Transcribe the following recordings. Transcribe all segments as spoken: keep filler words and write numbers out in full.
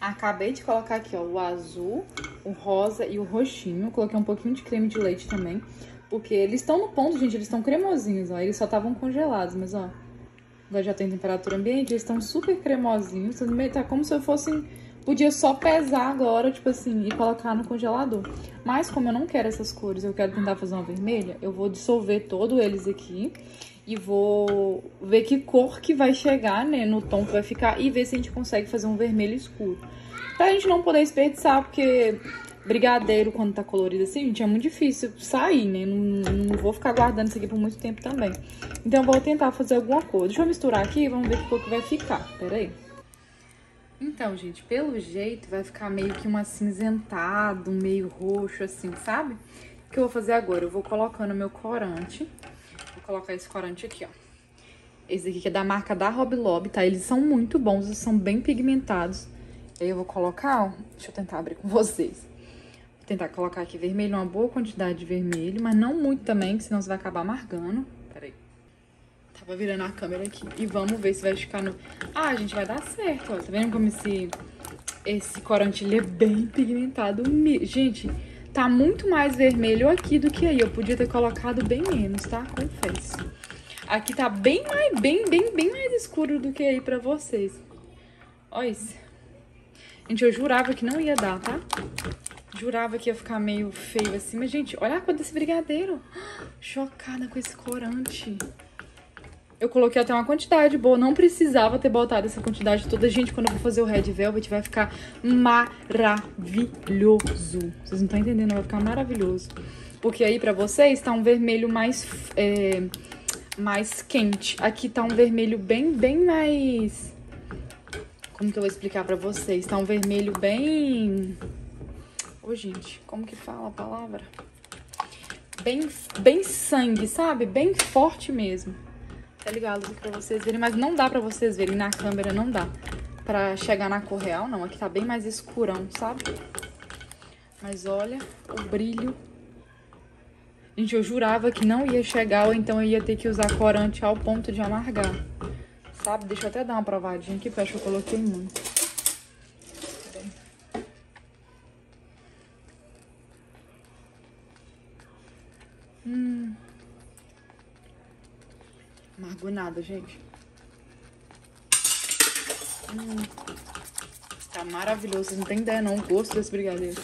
Acabei de colocar aqui, ó, o azul, o rosa e o roxinho. Coloquei um pouquinho de creme de leite também. Porque eles estão no ponto, gente, eles estão cremosinhos, ó. Eles só estavam congelados, mas, ó, agora já tem temperatura ambiente, eles estão super cremosinhos. Tá como se eu fosse... Podia só pesar agora, tipo assim, e colocar no congelador. Mas como eu não quero essas cores, eu quero tentar fazer uma vermelha, eu vou dissolver todos eles aqui. E vou ver que cor que vai chegar, né, no tom que vai ficar. E ver se a gente consegue fazer um vermelho escuro. Pra gente não poder desperdiçar, porque... brigadeiro, quando tá colorido assim, gente, é muito difícil sair, né? Não, não vou ficar guardando isso aqui por muito tempo também. Então, eu vou tentar fazer alguma cor. Deixa eu misturar aqui e vamos ver que cor que vai ficar. Pera aí. Então, gente, pelo jeito, vai ficar meio que um acinzentado, meio roxo, assim, sabe? O que eu vou fazer agora? Eu vou colocando meu corante. Vou colocar esse corante aqui, ó. Esse aqui que é da marca da Hobby Lobby, tá? Eles são muito bons, eles são bem pigmentados. Aí eu vou colocar, ó. Deixa eu tentar abrir com vocês. Vou tentar colocar aqui vermelho, uma boa quantidade de vermelho, mas não muito também, que senão você vai acabar amargando. Peraí. Tava virando a câmera aqui. E vamos ver se vai ficar no... Ah, gente, vai dar certo, ó. Tá vendo como esse, esse corante, ele é bem pigmentado? Gente, tá muito mais vermelho aqui do que aí. Eu podia ter colocado bem menos, tá? Confesso. Aqui tá bem mais, bem, bem, bem mais escuro do que aí pra vocês. Olha isso. Gente, eu jurava que não ia dar, tá? Jurava que ia ficar meio feio assim. Mas, gente, olha a cor desse brigadeiro. Chocada com esse corante. Eu coloquei até uma quantidade boa. Não precisava ter botado essa quantidade toda. Gente, quando eu for fazer o Red Velvet, vai ficar maravilhoso. Vocês não estão entendendo, vai ficar maravilhoso. Porque aí, pra vocês, tá um vermelho mais, é, mais quente. Aqui tá um vermelho bem, bem mais... Como que eu vou explicar pra vocês? Tá um vermelho bem... Ô, gente, como que fala a palavra? Bem, bem sangue, sabe? Bem forte mesmo. Tá ligado aqui pra vocês verem, mas não dá pra vocês verem na câmera, não dá pra chegar na cor real, não. Aqui tá bem mais escurão, sabe? Mas olha o brilho. Gente, eu jurava que não ia chegar, ou então eu ia ter que usar corante ao ponto de amargar. Sabe? Deixa eu até dar uma provadinha aqui, porque eu acho que eu coloquei muito. Hum. Amargou nada, gente. Hum. Tá maravilhoso. Vocês não tem ideia, não, o gosto desse brigadeiro.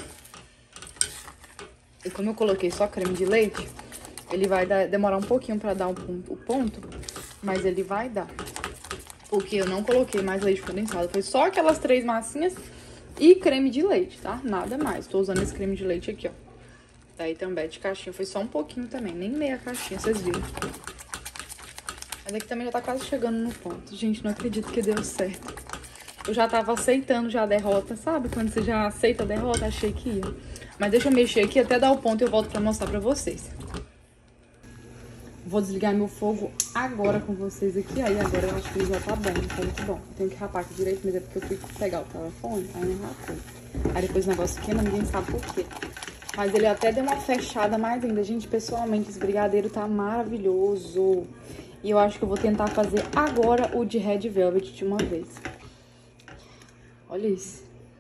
E como eu coloquei só creme de leite, ele vai dar, demorar um pouquinho pra dar o um, um ponto, mas ele vai dar. Porque eu não coloquei mais leite condensado. Foi só aquelas três massinhas e creme de leite, tá? Nada mais. Tô usando esse creme de leite aqui, ó. Daí também de caixinha. Foi só um pouquinho também. Nem meia caixinha, vocês viram. Mas aqui também já tá quase chegando no ponto. Gente, não acredito que deu certo. Eu já tava aceitando já a derrota, sabe? Quando você já aceita a derrota, achei que ia. Mas deixa eu mexer aqui até dar o ponto e eu volto pra mostrar pra vocês. Vou desligar meu fogo agora com vocês aqui. Aí agora eu acho que ele já tá bom, tá muito bom. Eu tenho que rapar aqui direito, mas é porque eu fui pegar o telefone, aí não rapou. Aí depois o negócio queima, ninguém sabe por quê. Mas ele até deu uma fechada mais ainda. Gente, pessoalmente, esse brigadeiro tá maravilhoso. E eu acho que eu vou tentar fazer agora o de Red Velvet de uma vez. Olha isso.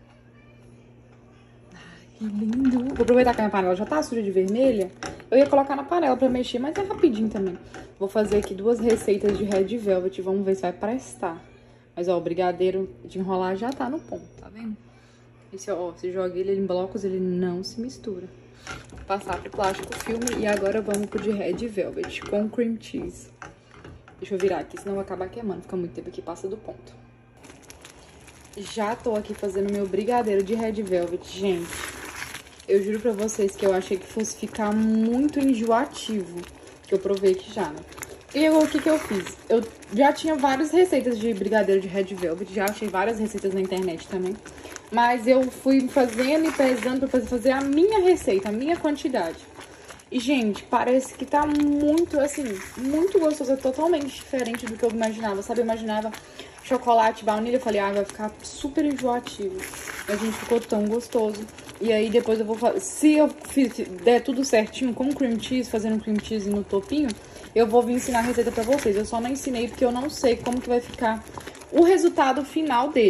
Ai, que lindo. Vou aproveitar que a minha panela já tá suja de vermelha. Eu ia colocar na panela pra mexer, mas é rapidinho também. Vou fazer aqui duas receitas de Red Velvet. Vamos ver se vai prestar. Mas, ó, o brigadeiro de enrolar já tá no ponto, tá vendo? Esse, ó, se joga ele em blocos, ele não se mistura. Vou passar pro plástico filme e agora vamos pro de Red Velvet com cream cheese. Deixa eu virar aqui, senão vai acabar queimando. Fica muito tempo aqui, passa do ponto. Já tô aqui fazendo meu brigadeiro de Red Velvet, gente. Eu juro pra vocês que eu achei que fosse ficar muito enjoativo. Que eu provei aqui já, né? E o que que eu fiz? Eu já tinha várias receitas de brigadeiro de Red Velvet. Já achei várias receitas na internet também. Mas eu fui fazendo e pesando pra fazer a minha receita, a minha quantidade. E, gente, parece que tá muito, assim, muito gostoso. É totalmente diferente do que eu imaginava, sabe? Eu imaginava chocolate, baunilha. Eu falei, ah, vai ficar super enjoativo. Mas, gente, ficou tão gostoso. E aí, depois eu vou fazer... Se eu fiz, der tudo certinho com cream cheese, fazendo cream cheese no topinho, eu vou vir ensinar a receita pra vocês. Eu só não ensinei porque eu não sei como que vai ficar o resultado final dele.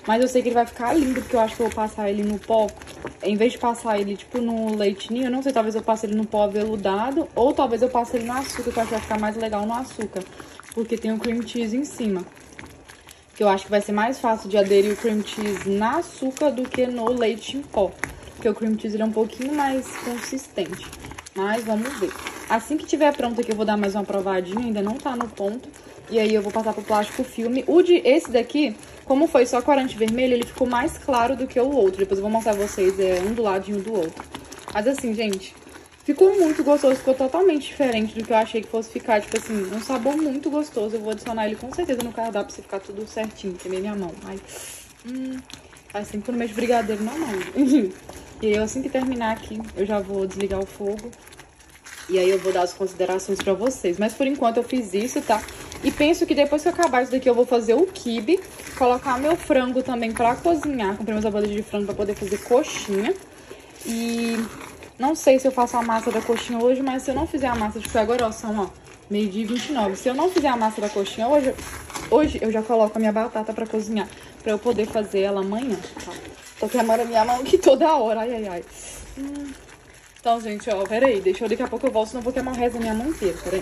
Mas eu sei que ele vai ficar lindo, porque eu acho que eu vou passar ele no pó. Em vez de passar ele, tipo, no leite ninho, eu não sei, talvez eu passe ele no pó aveludado. Ou talvez eu passe ele no açúcar, que eu acho que vai ficar mais legal no açúcar. Porque tem o cream cheese em cima. Que eu acho que vai ser mais fácil de aderir o cream cheese na açúcar do que no leite em pó. Porque o cream cheese ele é um pouquinho mais consistente. Mas vamos ver. Assim que tiver pronto aqui, eu vou dar mais uma provadinha. Ainda não tá no ponto. E aí eu vou passar pro plástico filme. O de esse daqui, como foi só corante vermelho, ele ficou mais claro do que o outro. Depois eu vou mostrar pra vocês, é um do ladinho do outro. Mas assim, gente, ficou muito gostoso. Ficou totalmente diferente do que eu achei que fosse ficar. Tipo assim, um sabor muito gostoso. Eu vou adicionar ele com certeza no cardápio pra ficar tudo certinho. Queimei minha mão. Ai, hum, faz tempo que eu não mexo brigadeiro na mão. E aí, assim que terminar aqui, eu já vou desligar o fogo. E aí eu vou dar as considerações pra vocês. Mas por enquanto eu fiz isso, tá? E penso que depois que eu acabar isso daqui eu vou fazer o quibe. Colocar meu frango também pra cozinhar. Comprei umas abelhas de frango pra poder fazer coxinha. E não sei se eu faço a massa da coxinha hoje, mas se eu não fizer a massa, tipo, agora ó, são ó, meio-dia e vinte e nove. Se eu não fizer a massa da coxinha hoje, hoje eu já coloco a minha batata pra cozinhar. Pra eu poder fazer ela amanhã, tá? Tô queimando a minha mão aqui toda hora, ai, ai, ai. Hum. Então, gente, ó, peraí, deixa eu, daqui a pouco eu volto, senão eu vou queimar o resto da minha mão inteira, peraí.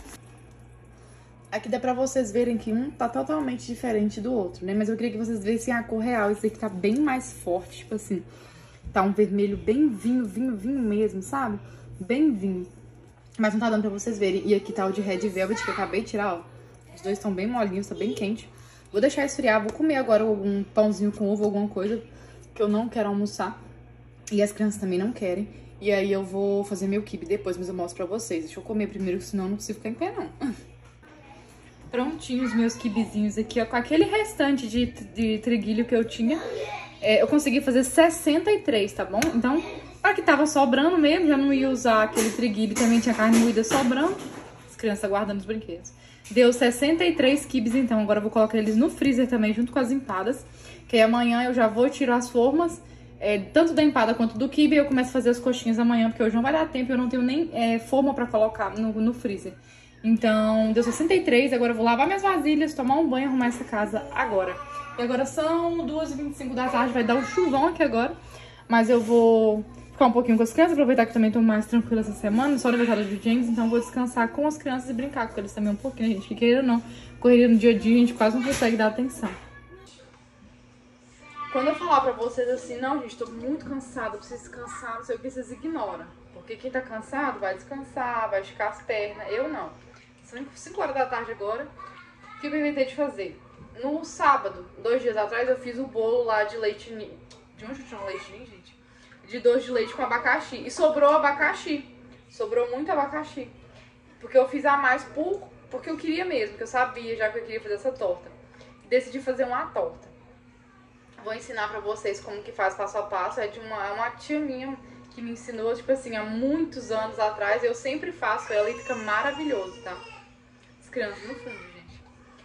Aqui dá pra vocês verem que um tá totalmente diferente do outro, né? Mas eu queria que vocês vissem a cor real, esse aqui tá bem mais forte, tipo assim, tá um vermelho bem vinho, vinho, vinho mesmo, sabe? Bem vinho. Mas não tá dando pra vocês verem. E aqui tá o de Red Velvet, que eu acabei de tirar, ó. Os dois estão bem molinhos, tá bem quente. Vou deixar esfriar, vou comer agora algum pãozinho com ovo, alguma coisa, que eu não quero almoçar. E as crianças também não querem. E aí eu vou fazer meu quibe depois, mas eu mostro pra vocês. Deixa eu comer primeiro, senão eu não consigo ficar em pé, não. Prontinhos os meus quibezinhos aqui, ó. Com aquele restante de, de triguilho que eu tinha, é, eu consegui fazer sessenta e três, tá bom? Então, para que tava sobrando mesmo, já não ia usar aquele triguilho. Também tinha carne moída sobrando. As crianças guardando os brinquedos. Deu sessenta e três quibes, então. Agora eu vou colocar eles no freezer também, junto com as empadas. Que aí amanhã eu já vou tirar as formas. É, tanto da empada quanto do quibe, eu começo a fazer as coxinhas amanhã, porque hoje não vai dar tempo, eu não tenho nem é, forma pra colocar no, no freezer. Então, deu sessenta e três, agora eu vou lavar minhas vasilhas, tomar um banho e arrumar essa casa agora. E agora são duas e vinte e cinco da tarde, vai dar um chuvão aqui agora, mas eu vou ficar um pouquinho com as crianças, aproveitar que também tô mais tranquila essa semana, só aniversário de James, então eu vou descansar com as crianças e brincar com eles também um pouquinho, gente, que queira ou não, correria no dia a dia, a gente quase não consegue dar atenção. Quando eu falar pra vocês assim, não, gente, tô muito cansada, preciso descansar, não sei o que, vocês ignoram. Porque quem tá cansado vai descansar, vai esticar as pernas. Eu não. São cinco horas da tarde agora. O que eu inventei de fazer? No sábado, dois dias atrás, eu fiz o bolo lá de leite ninho. De onde eu tinha um leite ninho, gente? De doce de leite com abacaxi. E sobrou abacaxi. Sobrou muito abacaxi. Porque eu fiz a mais por, porque eu queria mesmo, que eu sabia já que eu queria fazer essa torta. Decidi fazer uma torta. Vou ensinar pra vocês como que faz passo a passo. É de uma, uma tia minha que me ensinou, tipo assim, há muitos anos atrás. Eu sempre faço ela e fica maravilhoso, tá? As crianças no fundo, gente.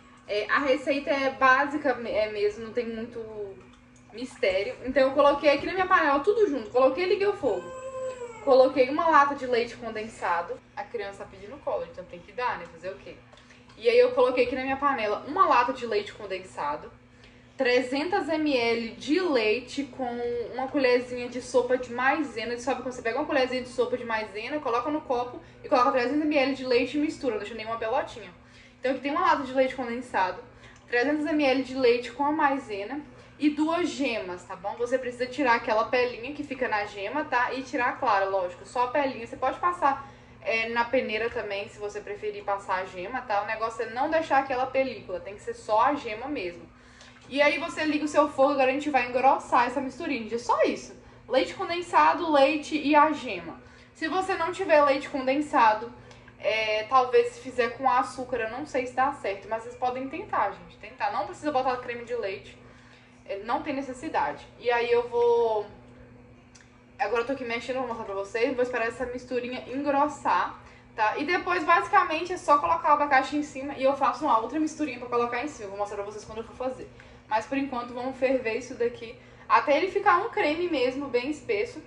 É, a receita é básica é mesmo, não tem muito mistério. Então eu coloquei aqui na minha panela tudo junto. Coloquei e liguei o fogo. Coloquei uma lata de leite condensado. A criança tá pedindo cola, então tem que dar, né? Fazer o quê? E aí eu coloquei aqui na minha panela uma lata de leite condensado. trezentos mililitros de leite com uma colherzinha de sopa de maisena. Sabe quando você pega uma colherzinha de sopa de maisena, coloca no copo e coloca trezentos mililitros de leite e mistura, não deixa nenhuma pelotinha. Então aqui tem uma lata de leite condensado, trezentos mililitros de leite com a maisena e duas gemas, tá bom? Você precisa tirar aquela pelinha que fica na gema, tá? E tirar a clara, lógico, só a pelinha. Você pode passar é, na peneira também, se você preferir passar a gema, tá? O negócio é não deixar aquela película, tem que ser só a gema mesmo. E aí você liga o seu fogo, agora a gente vai engrossar essa misturinha, gente. É só isso. Leite condensado, leite e a gema. Se você não tiver leite condensado, é, talvez se fizer com açúcar, eu não sei se dá certo. Mas vocês podem tentar, gente. Tentar. Não precisa botar creme de leite. É, não tem necessidade. E aí eu vou... Agora eu tô aqui mexendo, vou mostrar pra vocês. Vou esperar essa misturinha engrossar, tá? E depois, basicamente, é só colocar o abacaxi em cima e eu faço uma outra misturinha pra colocar em cima. Eu vou mostrar pra vocês quando eu for fazer. Mas por enquanto vamos ferver isso daqui até ele ficar um creme mesmo, bem espesso.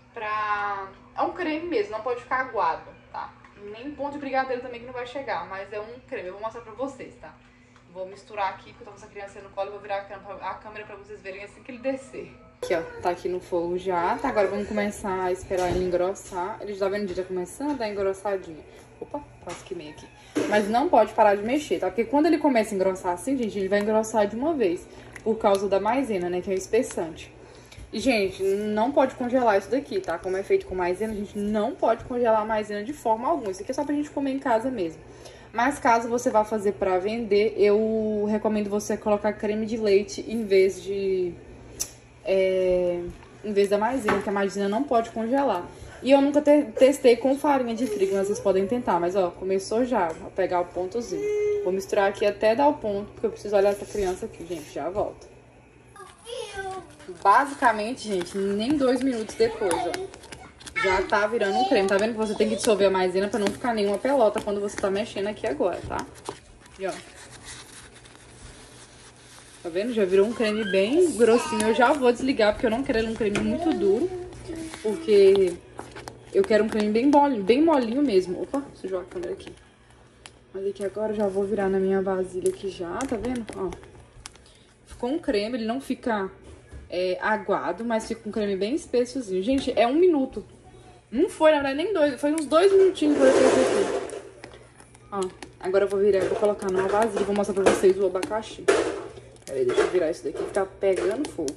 Pra... É um creme mesmo, não pode ficar aguado, tá? Nem ponto de brigadeiro também que não vai chegar, mas é um creme. Eu vou mostrar pra vocês, tá? Vou misturar aqui, porque eu tô com essa criança no colo. Vou virar a câmera pra vocês verem assim que ele descer. Aqui, ó. Tá aqui no fogo já. Tá, agora vamos começar a esperar ele engrossar. Ele já tá vendo, já tá começando a dar engrossadinho. Opa, quase queimei aqui. Mas não pode parar de mexer, tá? Porque quando ele começa a engrossar assim, gente, ele vai engrossar de uma vez. Por causa da maisena, né? Que é o espessante. E, gente, não pode congelar isso daqui, tá? Como é feito com maisena, a gente não pode congelar a maisena de forma alguma. Isso aqui é só pra gente comer em casa mesmo. Mas caso você vá fazer pra vender, eu recomendo você colocar creme de leite em vez de... É, em vez da maisena, porque a maisena não pode congelar. E eu nunca te testei com farinha de trigo, mas vocês podem tentar. Mas, ó, começou já a pegar o pontozinho. Vou misturar aqui até dar o ponto, porque eu preciso olhar essa criança aqui, gente. Já volto. Basicamente, gente, nem dois minutos depois, ó, já tá virando um creme. Tá vendo que você tem que dissolver a maisena pra não ficar nenhuma pelota quando você tá mexendo aqui agora, tá? E, ó. Tá vendo? Já virou um creme bem grossinho. Eu já vou desligar, porque eu não quero um creme muito duro. Porque eu quero um creme bem molinho, bem molinho mesmo. Opa, sujou a câmera aqui. Olha aqui agora, eu já vou virar na minha vasilha aqui já, tá vendo? Ó. Ficou um creme, ele não fica é, aguado, mas fica um creme bem espessozinho. Gente, é um minuto. Não foi, na verdade, nem dois. Foi uns dois minutinhos que eu fiz aqui. Ó, agora eu vou virar, vou colocar numa vasilha e vou mostrar pra vocês o abacaxi. Peraí, deixa eu virar isso daqui que tá pegando fogo.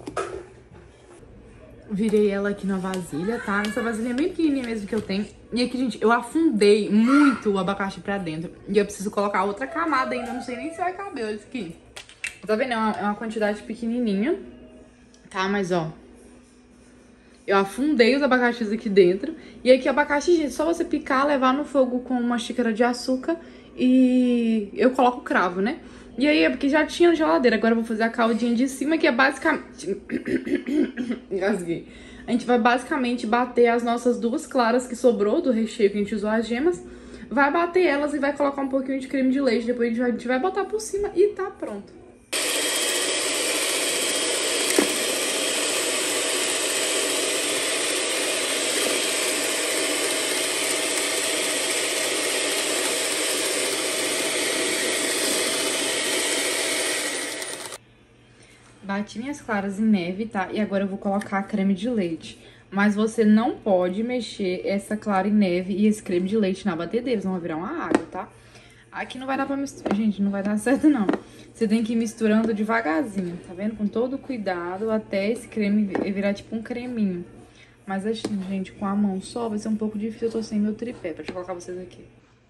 Virei ela aqui na vasilha, tá? Essa vasilha é bem pequenininha mesmo que eu tenho. E aqui, gente, eu afundei muito o abacaxi pra dentro. E eu preciso colocar outra camada ainda, não sei nem se vai caber, olha isso aqui. Tá vendo? É uma, é uma quantidade pequenininha, tá? Mas, ó, eu afundei os abacaxis aqui dentro. E aqui o abacaxi, gente, só você picar, levar no fogo com uma xícara de açúcar e eu coloco cravo, né? E aí é porque já tinha na geladeira. Agora eu vou fazer a caldinha de cima, que é basicamente... Engasguei. A gente vai basicamente bater as nossas duas claras que sobrou do recheio que a gente usou as gemas. Vai bater elas e vai colocar um pouquinho de creme de leite. Depois a gente vai, a gente vai botar por cima e tá pronto. Bati minhas claras em neve, tá? E agora eu vou colocar creme de leite. Mas você não pode mexer essa clara em neve e esse creme de leite na batedeira. Eles vão virar uma água, tá? Aqui não vai dar pra misturar. Gente, não vai dar certo, não. Você tem que ir misturando devagarzinho, tá vendo? Com todo cuidado até esse creme virar tipo um creminho. Mas assim, gente, com a mão só vai ser um pouco difícil. Eu tô sem meu tripé. Deixa eu colocar vocês aqui.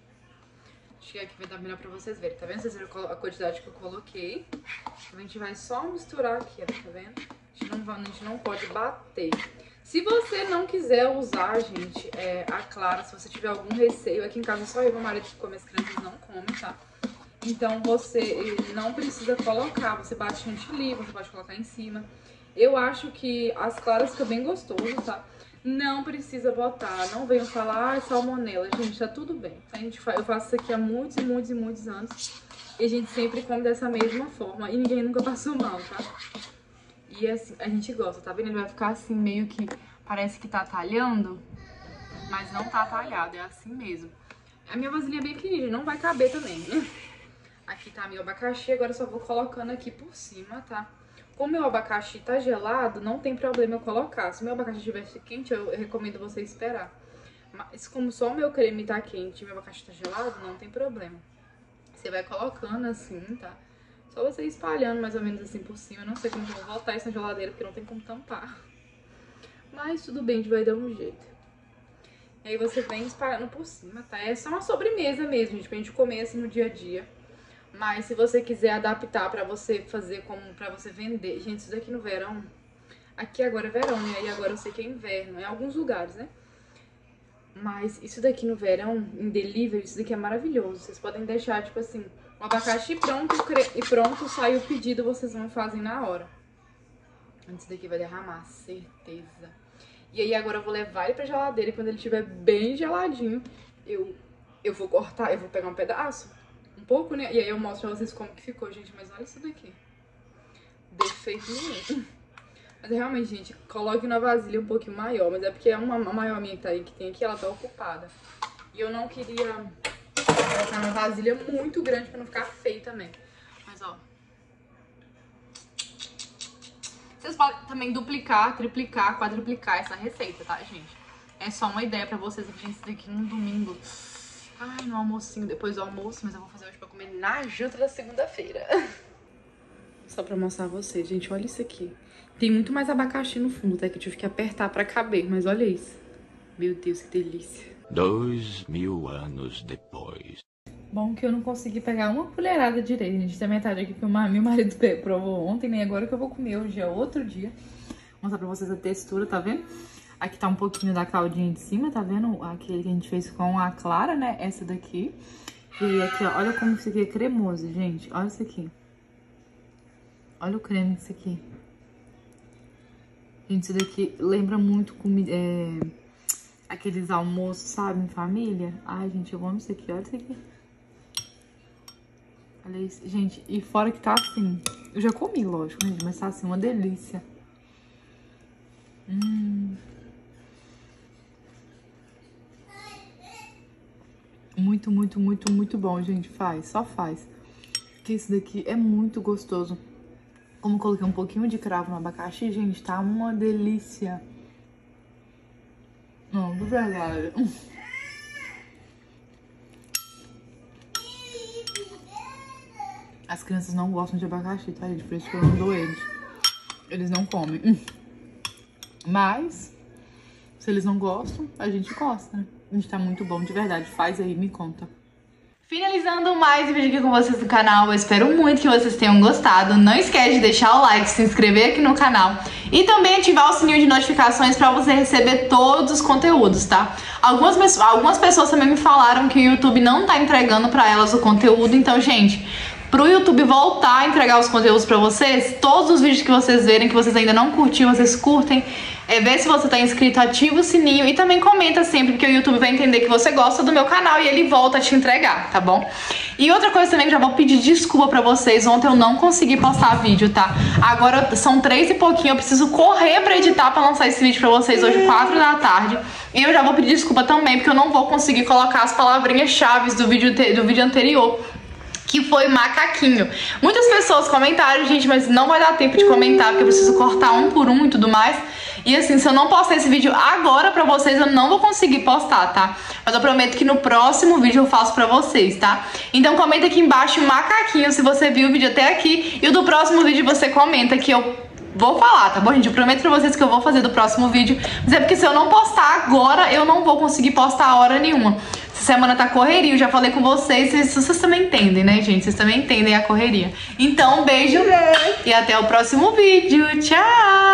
Acho que aqui vai dar melhor pra vocês verem, tá vendo? Vocês viram a quantidade que eu coloquei. A gente vai só misturar aqui, ó, tá vendo? A gente não, vai, a gente não pode bater. Se você não quiser usar, gente, é, a clara, se você tiver algum receio, aqui em casa só eu e meu marido que come, as crianças não comem, tá? Então você não precisa colocar, você bate chantilly, você pode colocar em cima. Eu acho que as claras ficam bem gostosas, tá? Não precisa botar, não venham falar, ah, salmonela. Gente, tá tudo bem. A gente faz, eu faço isso aqui há muitos e muitos e muitos anos. E a gente sempre come dessa mesma forma. E ninguém nunca passou mal, tá? E assim, a gente gosta, tá vendo? Ele vai ficar assim, meio que parece que tá talhando, mas não tá talhado, é assim mesmo. A minha vasilhinha é bem pequenininha, não vai caber também, né? Aqui tá meu abacaxi, agora eu só vou colocando aqui por cima, tá? Como meu abacaxi tá gelado, não tem problema eu colocar. Se meu abacaxi estivesse quente, eu recomendo você esperar. Mas como só o meu creme tá quente e meu abacaxi tá gelado, não tem problema. Você vai colocando assim, tá? Só você espalhando mais ou menos assim por cima. Eu não sei como eu vou voltar isso na geladeira, porque não tem como tampar. Mas tudo bem, a gente vai dar um jeito. E aí você vem espalhando por cima, tá? É só uma sobremesa mesmo, gente, pra gente comer assim no dia a dia. Mas se você quiser adaptar pra você fazer como pra você vender... Gente, isso daqui no verão... Aqui agora é verão, né? E agora eu sei que é inverno, em alguns lugares, né? Mas isso daqui no verão, em delivery, isso daqui é maravilhoso. Vocês podem deixar, tipo assim, o abacaxi pronto e pronto, sai o pedido, vocês vão fazer na hora. Isso daqui vai derramar, certeza. E aí agora eu vou levar ele pra geladeira e quando ele estiver bem geladinho, eu, eu vou cortar, eu vou pegar um pedaço, um pouco, né? E aí eu mostro pra vocês como que ficou, gente. Mas olha isso daqui. Defeito nenhum. Mas realmente, gente, coloque na vasilha um pouquinho maior. Mas é porque é uma, uma maior minha que, tá aí, que tem aqui, ela tá ocupada. E eu não queria colocar uma vasilha muito grande pra não ficar feio também. Mas ó, Vocês podem também duplicar, triplicar, quadruplicar essa receita, tá, gente? É só uma ideia pra vocês, gente, isso daqui num domingo. Ai, no almocinho, depois do almoço, mas eu vou fazer hoje pra comer na janta da segunda-feira. Só pra mostrar a vocês, gente, olha isso aqui. Tem muito mais abacaxi no fundo, tá? Que eu tive que apertar pra caber, mas olha isso. Meu Deus, que delícia. Dois mil anos depois. Bom que eu não consegui pegar uma colherada direito, gente. Tem metade aqui que o meu marido provou ontem, nem agora que eu vou comer. Hoje é outro dia. Vou mostrar pra vocês a textura, tá vendo? Aqui tá um pouquinho da caldinha de cima, tá vendo? Aquele que a gente fez com a clara, né? Essa daqui. E aqui, ó, olha como isso aqui é cremoso, gente. Olha isso aqui. Olha o creme disso aqui. Gente, isso daqui lembra muito comida, é, aqueles almoços, sabe, em família. Ai, gente, eu amo isso aqui. Olha isso aqui. Olha isso. Gente, e fora que tá assim... Eu já comi, lógico, gente, mas tá assim, uma delícia. Hum... Muito, muito, muito, muito bom, gente. Faz, só faz. Porque isso daqui é muito gostoso. Como coloquei um pouquinho de cravo no abacaxi, gente, tá uma delícia. Não, de verdade. As crianças não gostam de abacaxi, tá, gente? Por isso que eu não dou eles. Eles não comem. Mas, se eles não gostam, a gente gosta, né? A gente tá muito bom, de verdade. Faz aí, me conta. Finalizando mais um vídeo aqui com vocês no canal. Eu espero muito que vocês tenham gostado. Não esquece de deixar o like, se inscrever aqui no canal e também ativar o sininho de notificações pra você receber todos os conteúdos, tá? Algumas, algumas pessoas também me falaram que o YouTube não tá entregando pra elas o conteúdo. Então, gente, pro YouTube voltar a entregar os conteúdos pra vocês, todos os vídeos que vocês verem que vocês ainda não curtiram, vocês curtem. É ver se você tá inscrito, ativa o sininho e também comenta sempre, porque o YouTube vai entender que você gosta do meu canal e ele volta a te entregar, tá bom? E outra coisa também que já vou pedir desculpa pra vocês, ontem eu não consegui postar vídeo, tá? Agora são três e pouquinho, eu preciso correr pra editar pra lançar esse vídeo pra vocês hoje, quatro da tarde. E eu já vou pedir desculpa também, porque eu não vou conseguir colocar as palavrinhas-chave do vídeo, do vídeo anterior, que foi macaquinho. Muitas pessoas comentaram, gente, mas não vai dar tempo de comentar, porque eu preciso cortar um por um e tudo mais. E assim, se eu não postar esse vídeo agora pra vocês, eu não vou conseguir postar, tá? Mas eu prometo que no próximo vídeo eu faço pra vocês, tá? Então comenta aqui embaixo macaquinho se você viu o vídeo até aqui. E o do próximo vídeo você comenta que eu vou falar, tá bom, gente? Eu prometo pra vocês que eu vou fazer do próximo vídeo. Mas é porque se eu não postar agora, eu não vou conseguir postar a hora nenhuma. Essa semana tá correria, eu já falei com vocês, vocês, vocês também entendem, né, gente? Vocês também entendem a correria. Então, um beijo e até o próximo vídeo. Tchau!